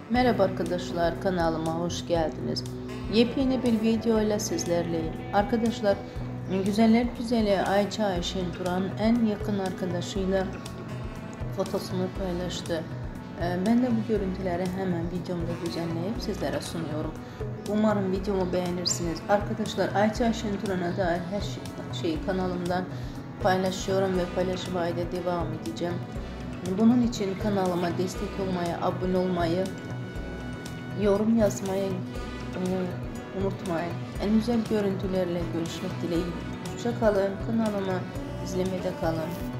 Merhaba arkadaşlar, kanalıma hoş geldiniz. Yepyeni bir video ile sizlerleyim. Arkadaşlar, güzeller güzeli Ayça Ayşen Turan en yakın arkadaşıyla fotosunu paylaştı. Ben de bu görüntüleri hemen videomda düzenleyip sizlere sunuyorum. Umarım videomu beğenirsiniz. Arkadaşlar, Ayça Ayşen Turan'a dair her şeyi kanalımdan paylaşıyorum ve paylaşmaya da devam edeceğim. Bunun için kanalıma destek olmayı, abone olmayı, yorum yazmayı unutmayın. En güzel görüntülerle görüşmek dileğiyle. Hoşça kalın. Kanalıma izlemede kalın.